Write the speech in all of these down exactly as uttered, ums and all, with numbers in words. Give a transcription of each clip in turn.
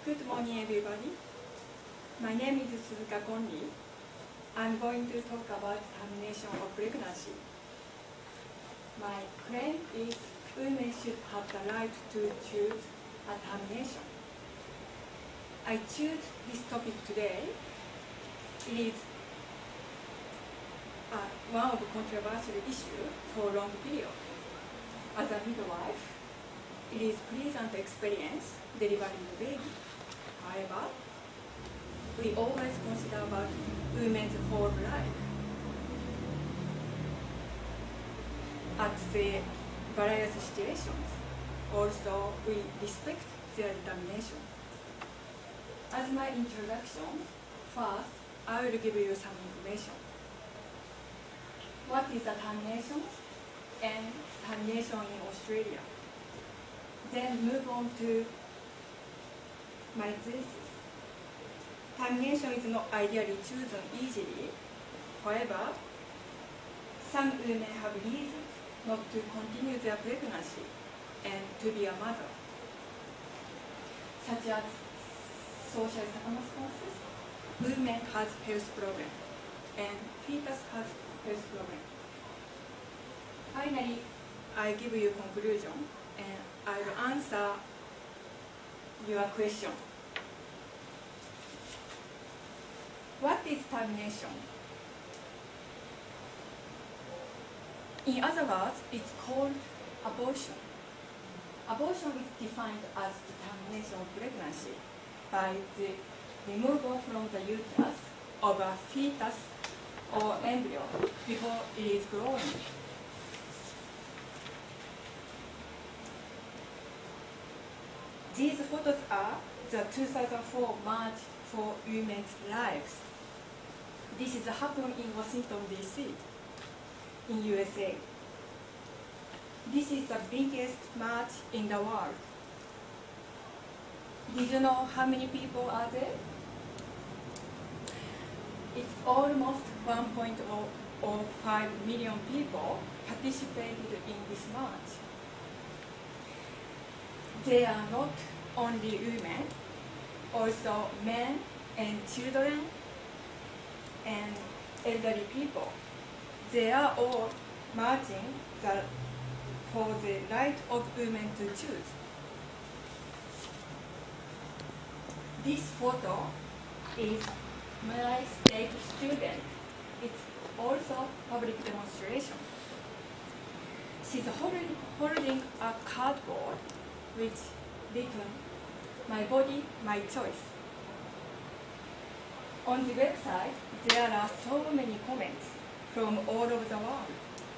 Good morning, everybody. My name is Suzuka Konri. I'm going to talk about termination of pregnancy. My claim is women should have the right to choose a termination. I choose this topic today. It is uh, one of the controversial issues for a long period. As a midwife, it is pleasant experience delivering the baby. However, we always consider about women's whole life. At the various situations, also we respect their determination. As my introduction, first I will give you some information. What is a termination and termination in Australia? Then move on to my thesis. Termination is not ideally chosen easily. However, some women have reasons not to continue their pregnancy and to be a mother, such as social circumstances, women has health problem, and fetus has health problem. Finally, I give you conclusion, and I will answer your question. What is termination? In other words, it's called abortion. Abortion is defined as the termination of pregnancy by the removal from the uterus of a fetus or embryo before it is growing. These photos are the two thousand four March for Women's Lives. This is happened in Washington, D C, in U S A. This is the biggest march in the world. Did you know how many people are there? It's almost one point zero five million people participated in this march. They are not only women, also men and children and elderly people. They are all marching the, for the right of women to choose. This photo is my state student. It's also public demonstration. She's holding, holding a cardboard which written, "My body, my choice." On the website, there are so many comments from all over the world.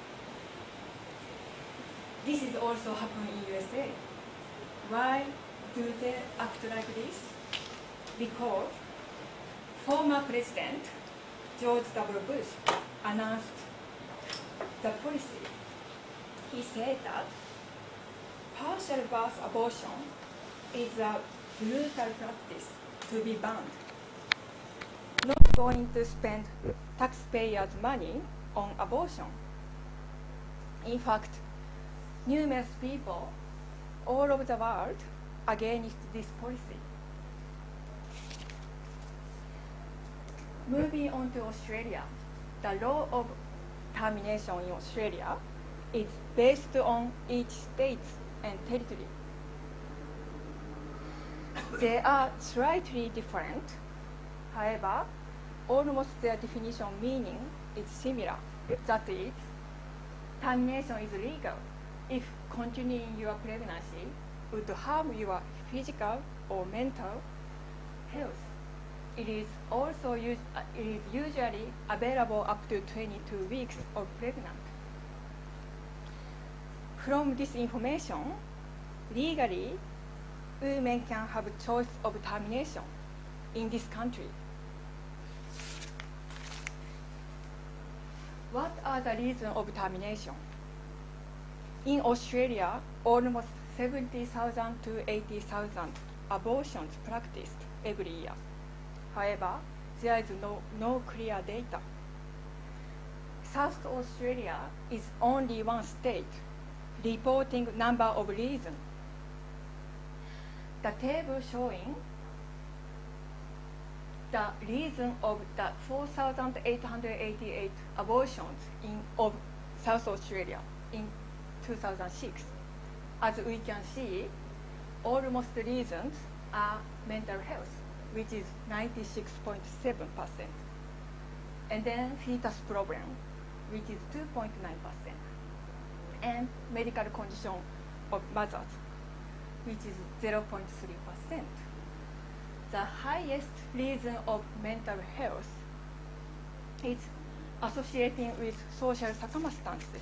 This is also happening in U S A. Why do they act like this? Because former President George W. Bush announced the policy. He said that partial birth abortion is a brutal practice to be banned. Not going to spend taxpayers' money on abortion. In fact, numerous people all over the world against this policy. Moving on to Australia, the law of termination in Australia is based on each state and territory. They are slightly different. However, almost their definition meaning is similar. That is, termination is legal if continuing your pregnancy would harm your physical or mental health. It is also us it is usually available up to twenty-two weeks of pregnant. From this information, legally, women can have choice of termination in this country. What are the reasons of termination? In Australia, almost seventy thousand to eighty thousand abortions practiced every year. However, there is no, no clear data. South Australia is only one state reporting number of reasons. The table showing the reason of the four thousand eight hundred eighty-eight abortions in of South Australia in two thousand six. As we can see, almost the reasons are mental health, which is ninety-six point seven percent. And then fetus problem, which is two point nine percent. And medical condition of mothers, which is zero point three percent. The highest reason of mental health is associating with social circumstances.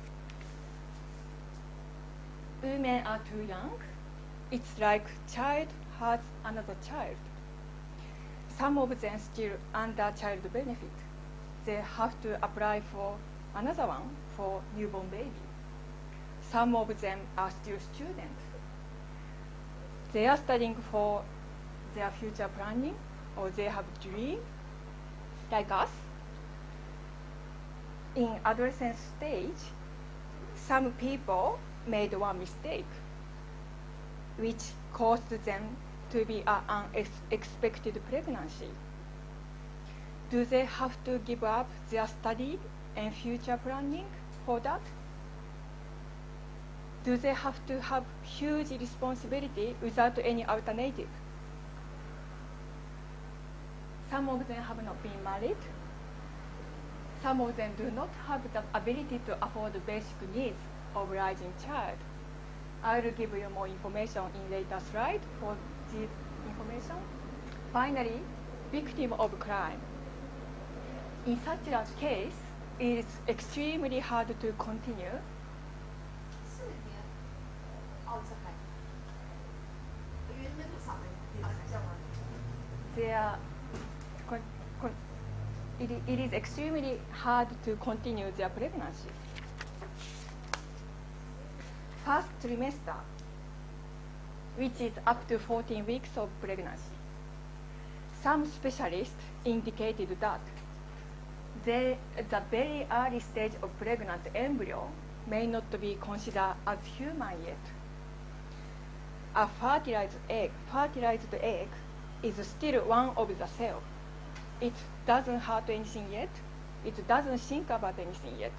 Women are too young. It's like child has another child. Some of them still under child benefit. They have to apply for another one for newborn baby. Some of them are still students. They are studying for their future planning, or they have dream, like us. In adolescent stage, some people made one mistake, which caused them to be an unexpected pregnancy. Do they have to give up their study and future planning for that? Do they have to have huge responsibility without any alternative? Some of them have not been married. Some of them do not have the ability to afford the basic needs of raising child. I will give you more information in later slide for this information. Finally, victim of crime. In such a case, it is extremely hard to continue. Oh, it's okay. Are you in the middle of something? Okay, don't worry. They are, con, con, it, it is extremely hard to continue their pregnancy. First trimester, which is up to fourteen weeks of pregnancy. Some specialists indicated that they, the very early stage of pregnant embryo may not be considered as human yet. A fertilized egg, fertilized egg is still one of the cells. It doesn't hurt anything yet. It doesn't think about anything yet.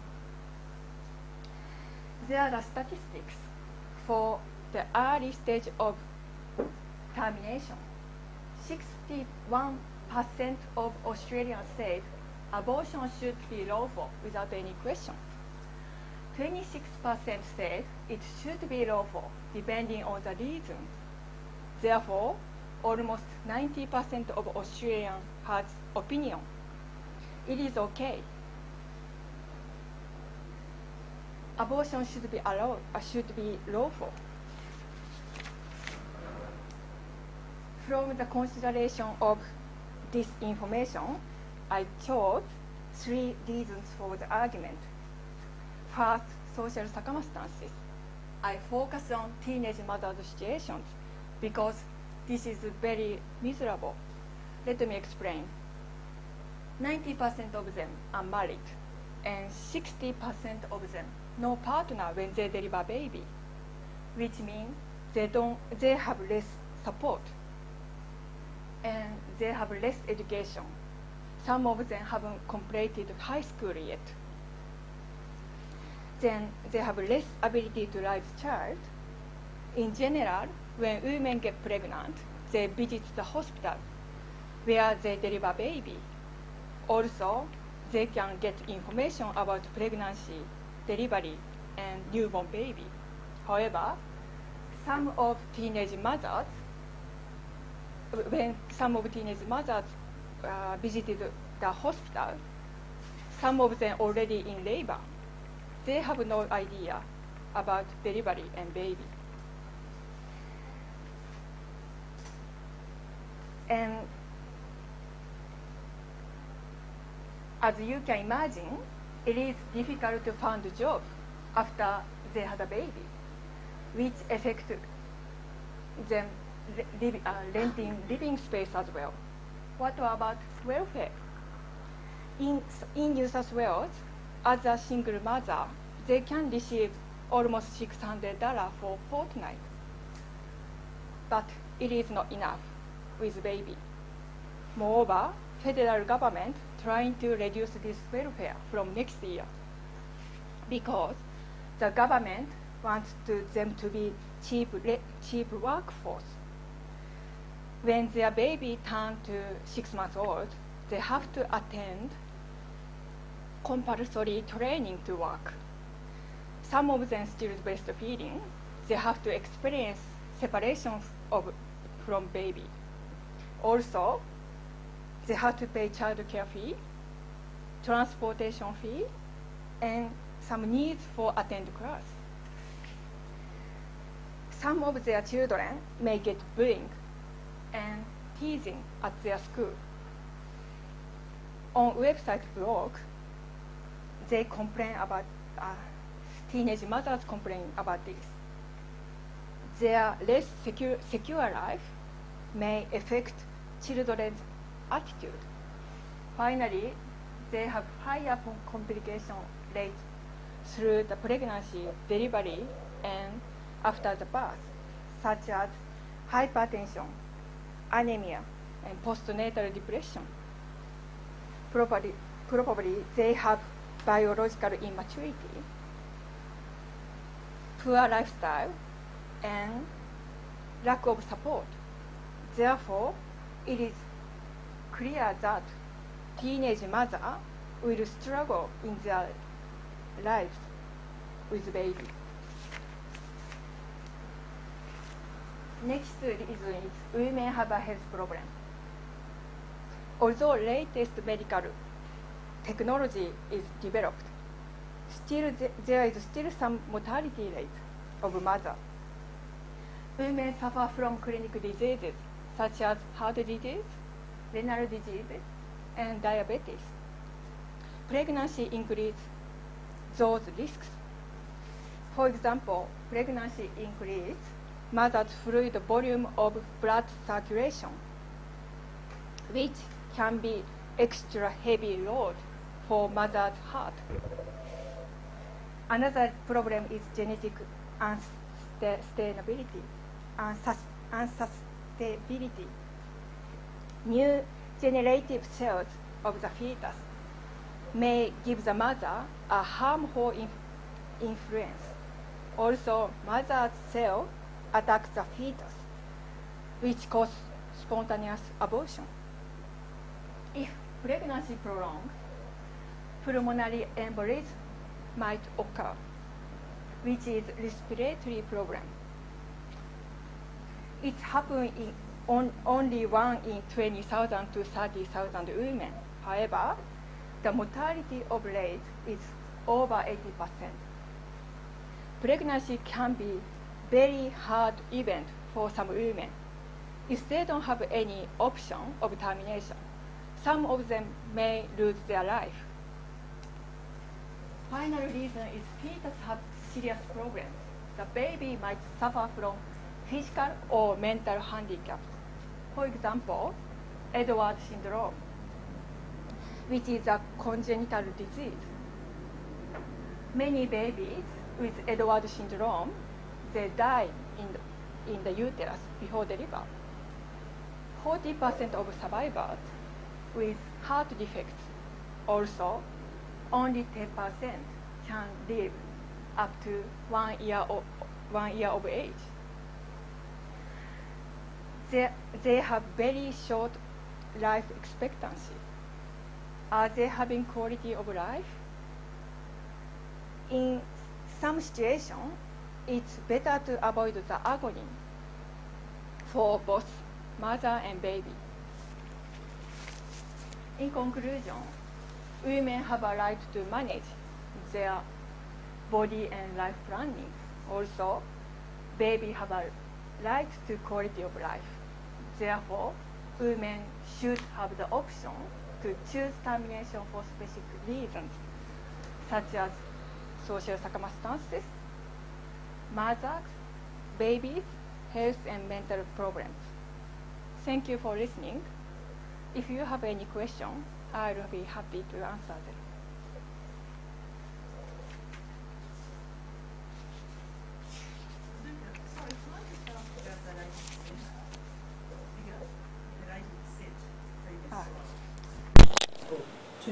There are statistics for the early stage of termination. sixty-one percent of Australians said abortion should be lawful without any question. twenty-six percent said it should be lawful depending on the reason. Therefore, almost ninety percent of Australians has opinion. It is okay. Abortion should be allowed, uh, should be lawful. From the consideration of this information, I chose three reasons for the argument. First, social circumstances. I focus on teenage mothers' situations because this is very miserable. Let me explain. ninety percent of them are married, and sixty percent of them no partner when they deliver baby, which means they don't, they have less support, and they have less education. Some of them haven't completed high school yet. Then they have less ability to raise child. In general, when women get pregnant, they visit the hospital where they deliver baby. Also, they can get information about pregnancy, delivery, and newborn baby. However, some of teenage mothers, when some of teenage mothers uh, visited the hospital, some of them already in labor. They have no idea about delivery and baby. And as you can imagine, it is difficult to find a job after they had a baby, which affects them li uh, renting living space as well. What about welfare? In, in New South Wales, as a single mother, they can receive almost six hundred dollars for fortnight. But it is not enough with baby. Moreover, federal government trying to reduce this welfare from next year because the government wants to them to be cheap, cheap workforce. When their baby turns to six months old, they have to attend compulsory training to work. Some of them still breastfeeding. They have to experience separation of, from baby. Also, they have to pay child care fee, transportation fee, and some needs for attend class. Some of their children may get bullying and teasing at their school. On website blog, they complain about, uh, teenage mothers complain about this. Their less secure, secure life may affect children's attitude. Finally, they have higher complication rate through the pregnancy, delivery, and after the birth, such as hypertension, anemia, and postnatal depression. Probably, probably they have biological immaturity, poor lifestyle, and lack of support. Therefore, it is clear that teenage mothers will struggle in their lives with baby. Next reason is women have a health problem. Although latest medical technology is developed, still th there is still some mortality rate of mother. Women suffer from chronic diseases such as heart disease, renal disease, and diabetes. Pregnancy increases those risks. For example, pregnancy increases mother's fluid volume of blood circulation, which can be extra heavy load for mother's heart. Another problem is genetic unsustainability. unsustainability. New generative cells of the fetus may give the mother a harmful in influence. Also, mother's cell attacks the fetus, which causes spontaneous abortion. If pregnancy prolonged, pulmonary embolism might occur, which is a respiratory problem. It happens in on, only one in twenty thousand to thirty thousand women. However, the mortality of rate is over eighty percent. Pregnancy can be very hard event for some women. If they don't have any option of termination, some of them may lose their life. Final reason is fetus have serious problems. The baby might suffer from physical or mental handicaps. For example, Edwards syndrome, which is a congenital disease. Many babies with Edwards syndrome, they die in the, in the uterus before delivery. forty percent of survivors with heart defects. Also, only ten percent can live up to one year of, one year of age. They, they have very short life expectancy. Are they having quality of life? In some situations, it's better to avoid the agony for both mother and baby. In conclusion, women have a right to manage their body and life planning. Also, baby have a right to quality of life. Therefore, women should have the option to choose termination for specific reasons, such as social circumstances, mothers, babies, health and mental problems. Thank you for listening. If you have any questions, I will be happy to answer them. Sorry, can I just ask about that eighty percent figure that eighty percent previously?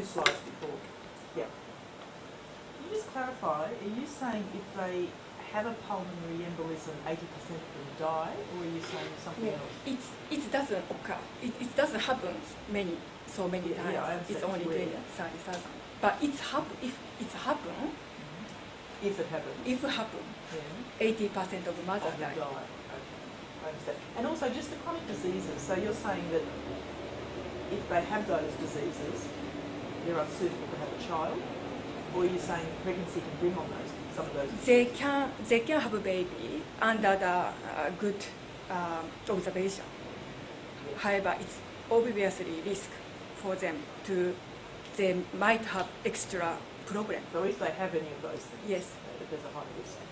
slides before. Yeah. Can you just clarify, are you saying if they have a pulmonary embolism, eighty percent of them die, or are you saying something Yeah, else? it's, it doesn't occur. It, it doesn't happen many, so many Yeah, times. yeah, I It's understand. only It's twenty, rare. thirty thousand. But it's happen, if it's happen, If it happens. if it happen, Yeah. eighty percent of mothers Of them die. die. Okay. I understand. And also just the chronic diseases. So you're saying that if they have those diseases, they're unsuitable to have a child, or are you saying pregnancy can bring on those some of those? They can, they can have a baby under the uh, good um, observation. However, it's obviously risk for them to, they might have extra problem. So if they have any of those things, Yes. uh, there's a high risk.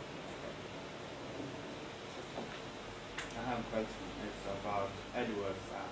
I have a question. It's about Edwards um,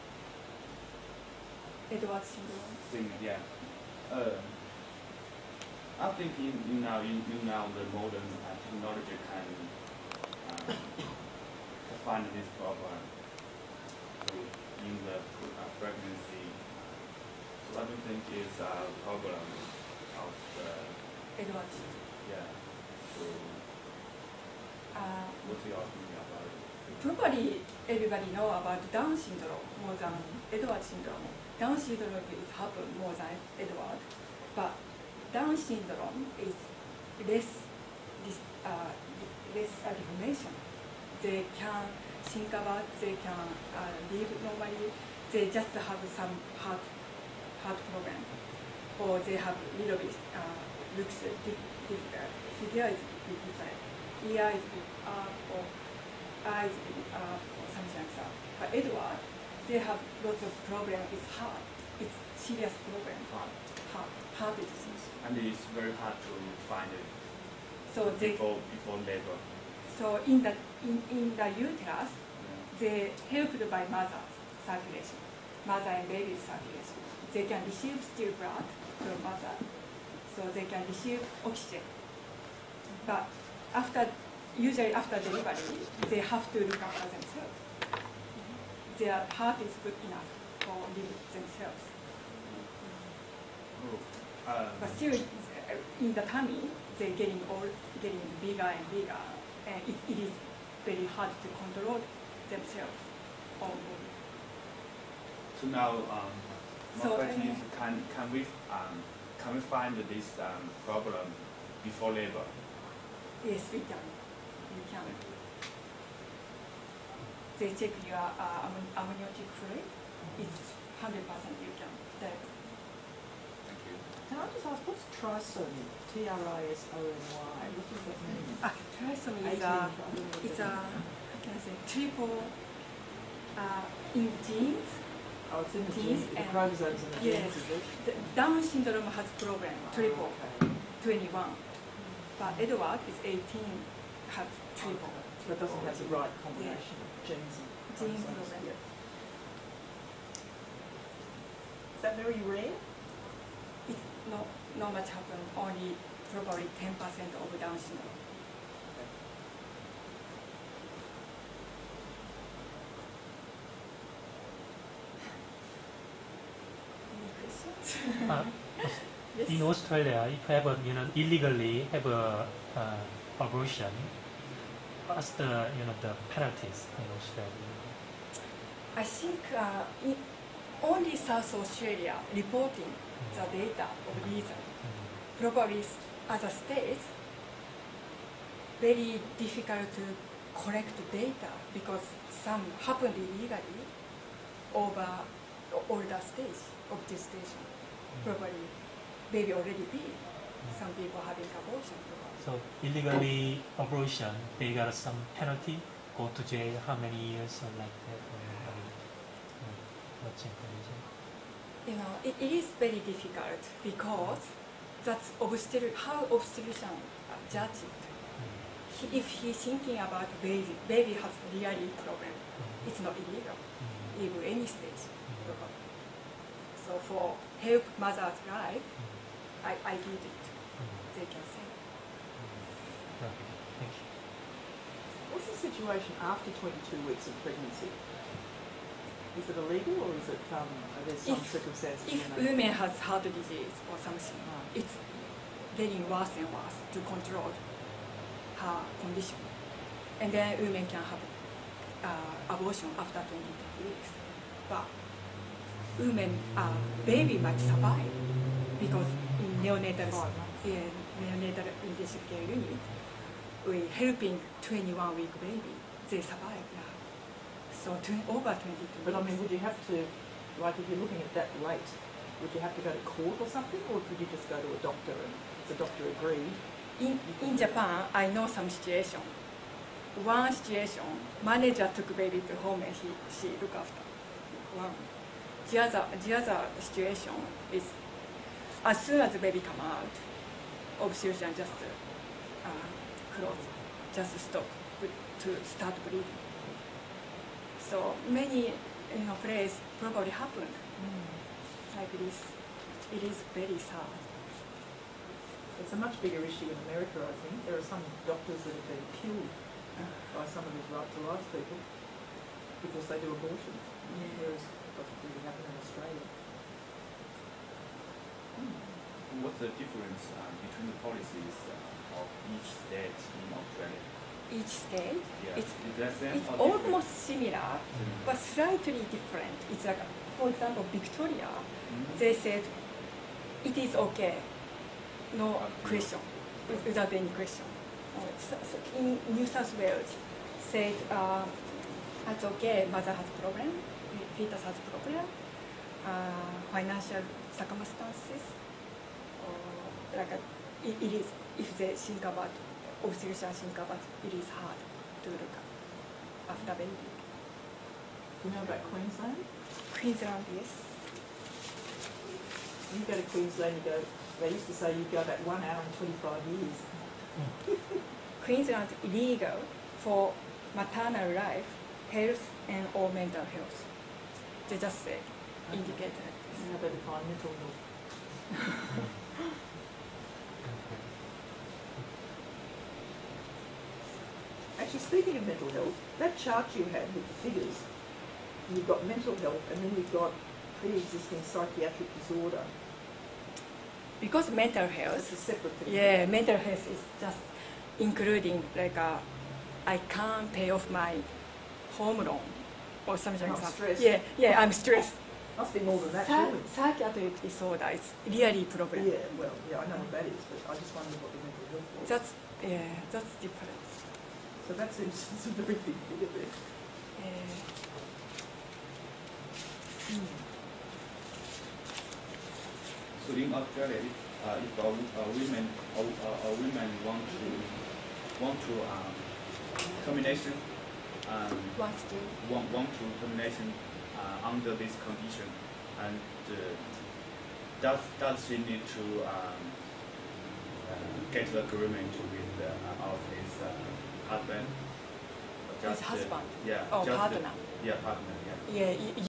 Edwards syndrome. thing. Yeah. Uh, I think in, in now in, in now the modern uh, technology can uh, find this problem so in the uh, pregnancy. So I don't think it's a problem of the Edwards. yeah. So Uh, what's your opinion about it? Probably everybody know about Down syndrome more than Edward syndrome. Down syndrome is happen more than Edward, but Down syndrome is less this uh, less uh, deformation. They can think about, they can uh, live normally. They just have some heart heart problem, or they have little bit uh, looks difficult. Figure is different. Ear is big up, or eyes big up, or something like that. But Edward, they have lots of problem with heart. It's serious problem. Heart. Heart, heart disease. And it's very hard to find it So they, before before labor. so in the in, in the uterus, Yeah. they helped by mother's circulation, mother and baby's circulation. They can receive still blood from mother, so they can receive oxygen. But after, usually after delivery, they have to look after themselves. Their heart is good enough for live themselves. Oh, um, But still, uh, in the tummy, they're getting all getting bigger and bigger, and it, it is very hard to control themselves. All so now, um, my So, question uh, is, can can we um, can we find this um, problem before labor? yes, we can. We can. They check your uh, ammo- amniotic fluid. It's hundred percent you can. That, Thank you. Can I just ask, what's trisomy? T R I S O N Y. What does that mean? ah, trisomy is eighteen, a I don't know what it's that a means. how can I say triple uh, in genes. Oh, it's in the genes genes, the and- chromosomes in the yes. genes, is it? The Down syndrome has problem triple. Oh, okay. twenty-one, but Edward is eighteen, has triple. So it doesn't have the right combination of genes and Gene chromosomes. problem. Yeah. Is that very rare? It's not, not much happen, only probably ten percent of Down syndrome. Any questions? Uh, Yes. In Australia, if you have a, you know, illegally have a uh, abortion, what's the, you know, the penalties in Australia? I think uh, in only South Australia reporting the data of reason. Probably s- other states very difficult to collect data because some happened illegally over o- older stage of gestation. Probably baby already big. Some people having abortion. Probably. So illegally abortion, they got some penalty, go to jail, how many years or like that? Or, I mean, uh, what's information? You know, it, it is very difficult because that's obstetri- how obstetrician uh, judge it. He, if he's thinking about baby, baby has really problem, it's not illegal, even any stage. Probably. So for help mother's life, I, I did it, they can say. Okay, thank you. What's the situation after twenty-two weeks of pregnancy? Is it illegal or is it, um, are there some If- circumstances? If when they- women has heart disease or something, Ah. it's getting worse and worse to control her condition. And then women can have uh, abortion after twenty-two weeks. But women, uh, baby might survive because in neonatal, Five months. yeah, neonatal intensive care unit, we helping twenty-one week baby, they survive now. So tw- over twenty-two But I weeks. mean, would you have to, like, if you're looking at that rate, would you have to go to court or something, or could you just go to a doctor and if the doctor agreed? In, in Japan, I know some situation. One situation, manager took baby to home and he, she look after one. The other, the other situation is, as soon as the baby come out, obstetrician just uh, close, just stop with- to start bleeding. So many, you know, places probably happened like this. It is very sad. It's a much bigger issue in America, I think. There are some doctors that have been killed by some of these right-to-life people because they do abortions, whereas it doesn't really happen in Australia. What's the difference uh, between the policies uh, of each state in Australia? Each state, Yeah. it's Is that same It's or different? almost similar, Similar. but slightly different. It's like, for example, Victoria, Mhm. they said it is okay, no Okay. question, with- without any question. Uh, so, so in New South Wales, said uh, it's okay, mother has problem, fetus has problem, uh, financial circumstances, or like a, it, it is, if they think about, obstetrician think about, it is hard to look after baby. Do you know about Queensland? Queensland, yes. You go to Queensland, you go, they used to say you go back one hour and twenty-five years. Queensland illegal for maternal life, health, and or mental health. They just say, indicate like this. How about define mental health? Actually, speaking of mental health, that chart you had with the figures, you've got mental health and then you've got pre-existing psychiatric disorder. Because mental That's a health, separate thing. yeah, mental health is just including like uh, I can't pay off my home loan or something Not like that. stressed. Yeah, yeah, I'm stressed. Must be more than that, Psy- surely. psychiatric disorder is really problem. Yeah, well, yeah, I know what that is, but I just wondered what the mental health was. That's yeah, that's different. So that seems it's a very big figure there. Uh, So in Australia, if, uh, if a, a women a, a, a women want to want to um, termination um, wants to want, want to termination uh, under this condition, and uh, does does she need to um, uh, get the agreement with uh, of his uh, husband? Or His uh, husband? yeah. or just the- partner. yeah, partner. Yeah. Yeah,